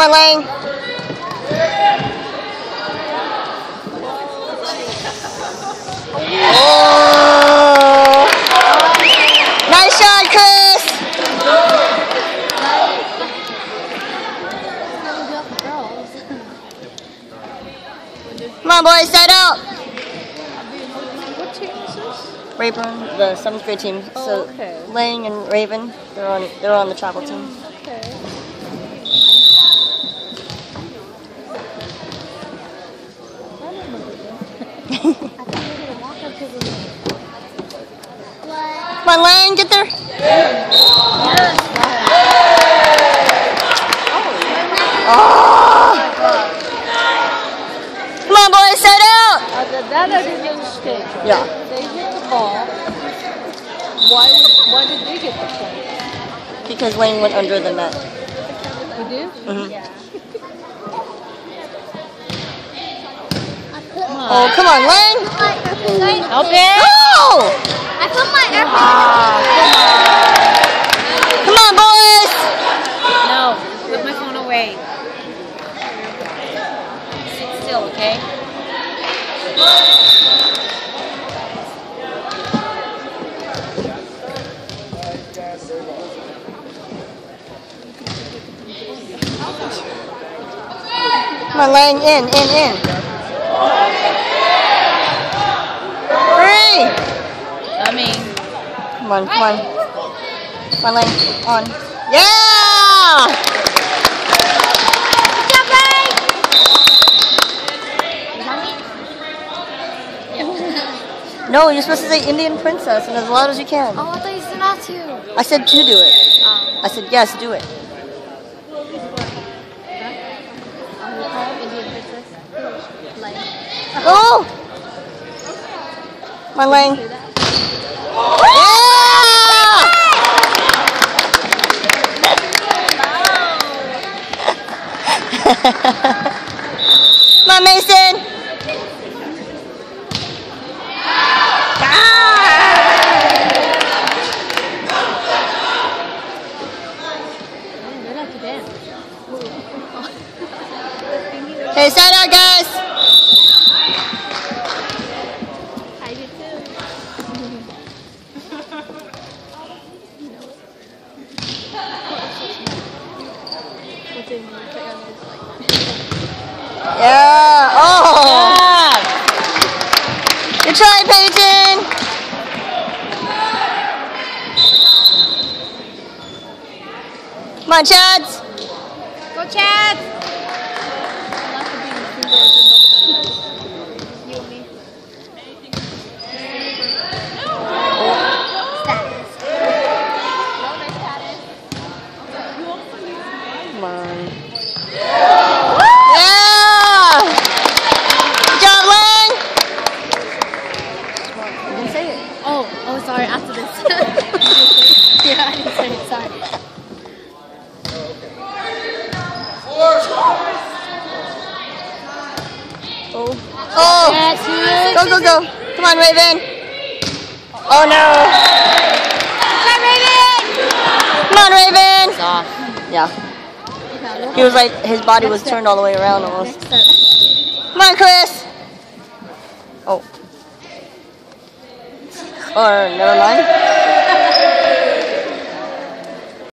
on, Lang. Oh. Nice shot, Chris. Come on, boys, set out. What team is this? Rayburn, the 7th grade team. Oh, so okay. Lang and Raven, they're on the travel team. Okay. Come on, Lang, get there. Oh. Come on, boys, set out. That I didn't understand. Yeah. They hit the ball. Why did they get the point? Because Lang went under the net. You did? Mm-hmm. Yeah. Oh, come on, Lang. Help it! Go! I put my AirPods. Come on, boys. No, put my phone away. Sit still, okay? Come on, Lang, in. 3. Coming. Come on. Come on, Lang, on. Yeah! Good job, Ray. No, you're supposed to say Indian princess and as loud as you can. Oh, I thought you said not to. I said to do it. I said yes, do it. Oh! Come on, Lang. Come on, Mason. Okay, set out, guys. Yeah. Oh. Yeah. Good try, Peyton. Come on, Chads. Go, Chad! Come on. Yeah! Good job, Lang. You didn't say it. Oh, sorry, after this. Yeah, I didn't say it, sorry. Oh. Oh. Go. Come on, Raven. Oh, no. Come on, Raven. It's off. Yeah. He was like, his body was turned all the way around almost. Come on, Chris. Oh. Or never mind.